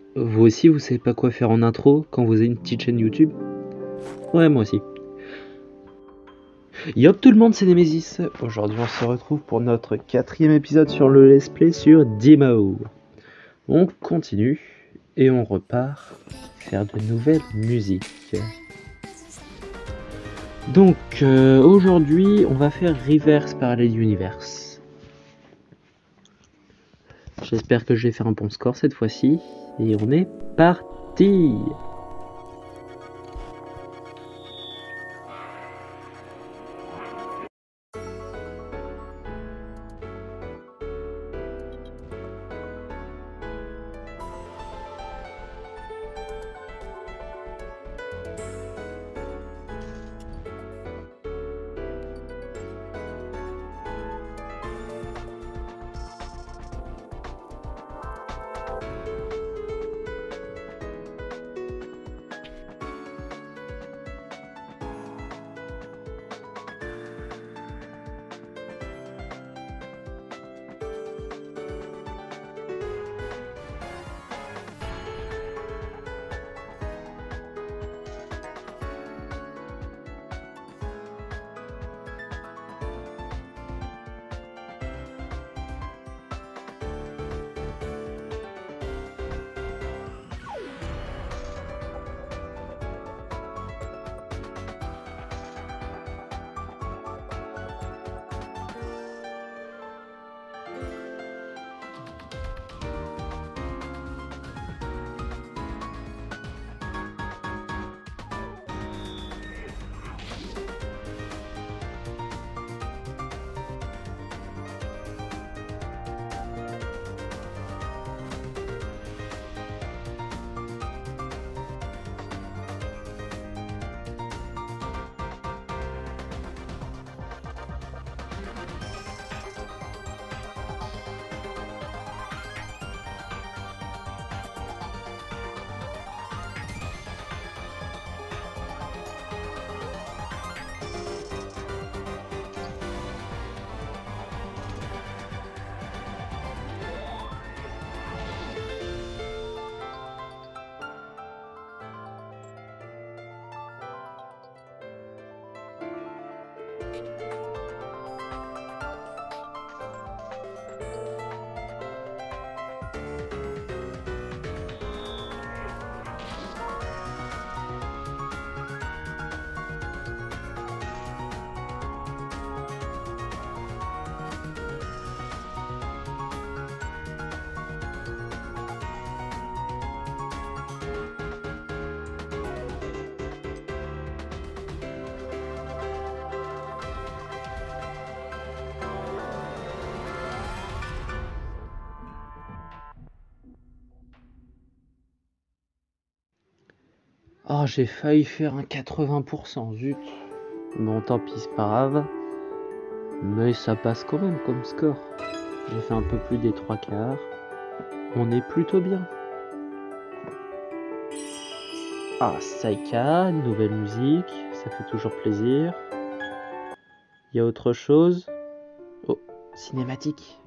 Vous aussi, vous savez pas quoi faire en intro quand vous avez une petite chaîne YouTube? Ouais, moi aussi. Yop tout le monde, c'est Nemesis. Aujourd'hui, on se retrouve pour notre 4e épisode sur le let's play sur Dimao. On continue et on repart faire de nouvelles musiques. Donc, aujourd'hui, on va faire Reverse Parallel Universe. J'espère que je vais faire un bon score cette fois-ci. Et on est parti! Oh, j'ai failli faire un 80%, zut. Bon, tant pis, c'est pas grave. Mais ça passe quand même comme score. J'ai fait un peu plus des 3/4. On est plutôt bien. Ah, Saika, nouvelle musique, ça fait toujours plaisir. Il y a autre chose? Oh, cinématique.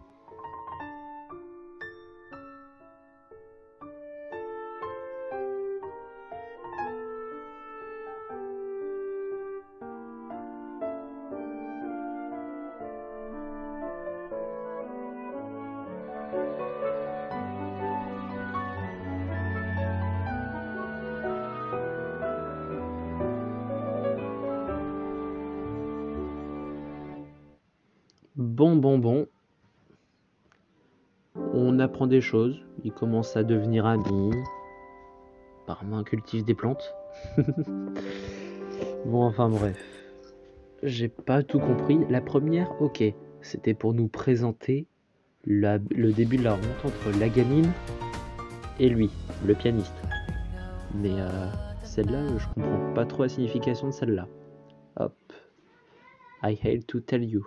Bon. On apprend des choses, il commence à devenir ami. Apparemment, on cultive des plantes. Bon, enfin bref. J'ai pas tout compris. La première, ok, c'était pour nous présenter le début de la rencontre entre la gamine et lui, le pianiste. Mais celle-là, je comprends pas trop la signification de celle-là. Hop. I hate to tell you.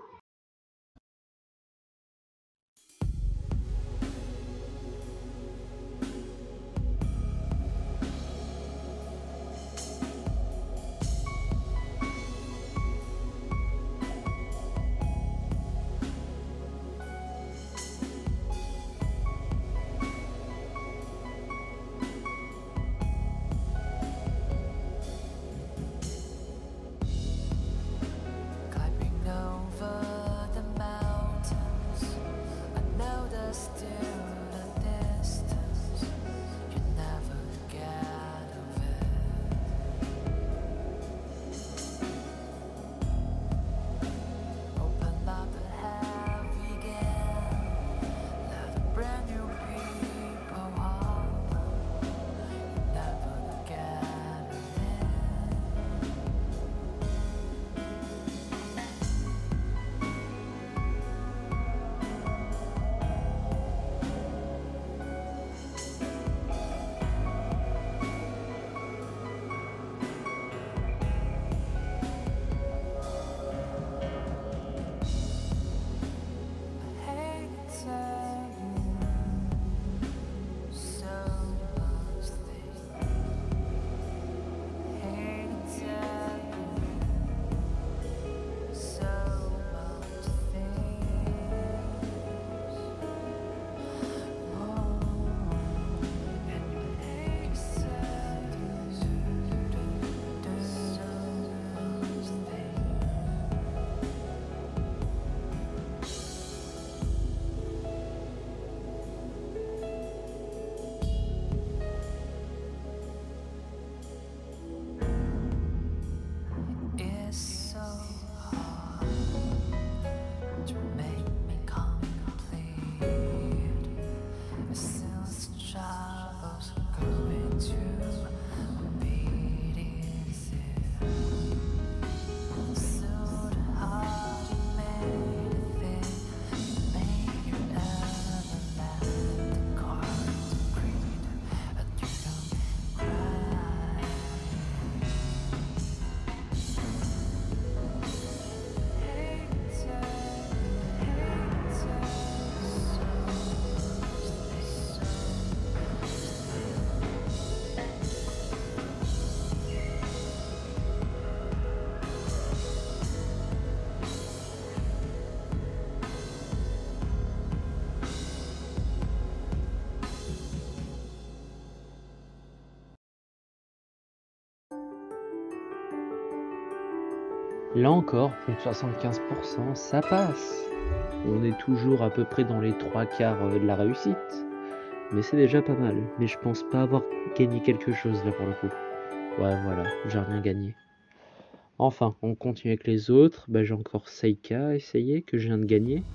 Là encore, plus de 75%, ça passe. On est toujours à peu près dans les 3/4 de la réussite. Mais c'est déjà pas mal. Mais je pense pas avoir gagné quelque chose là pour le coup. Ouais, voilà, j'ai rien gagné. Enfin, on continue avec les autres. Bah, j'ai encore Seika à essayer, que je viens de gagner.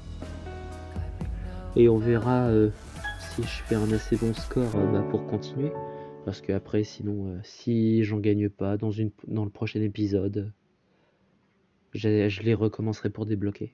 Et on verra si je fais un assez bon score bah, pour continuer. Parce que après, sinon, si j'en gagne pas dans le prochain épisode, je les recommencerai pour débloquer.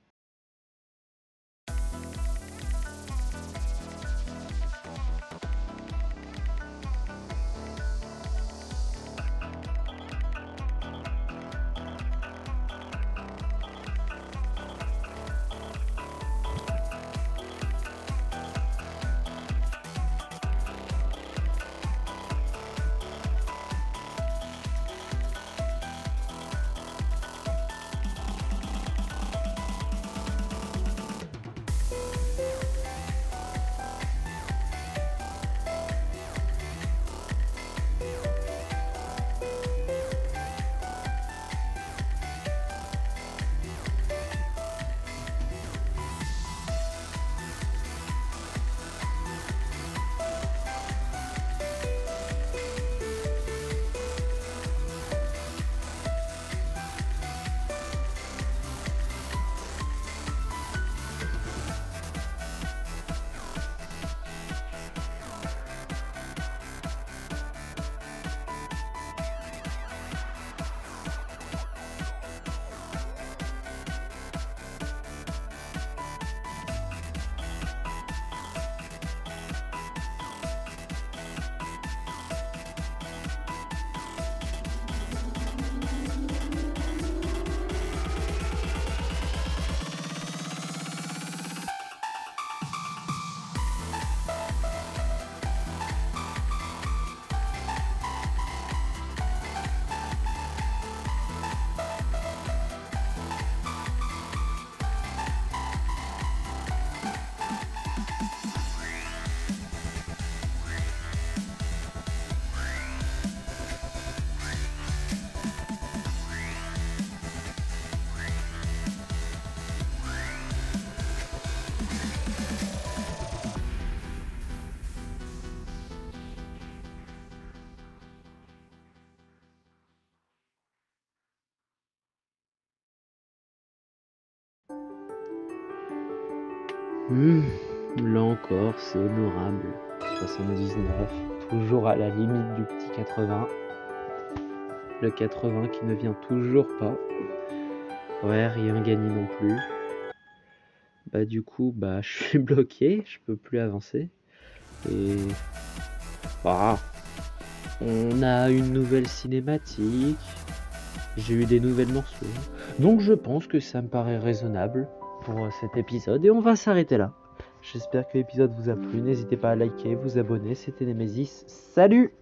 Là encore, c'est honorable. 79, toujours à la limite du petit 80. Le 80 qui ne vient toujours pas. Ouais, rien gagné non plus. Bah du coup, bah je suis bloqué, je peux plus avancer. Et ah, on a une nouvelle cinématique. J'ai eu des nouvelles morceaux. Donc je pense que ça me paraît raisonnable pour cet épisode et on va s'arrêter là. J'espère que l'épisode vous a plu. N'hésitez pas à liker, vous abonner. C'était Nemesis. Salut!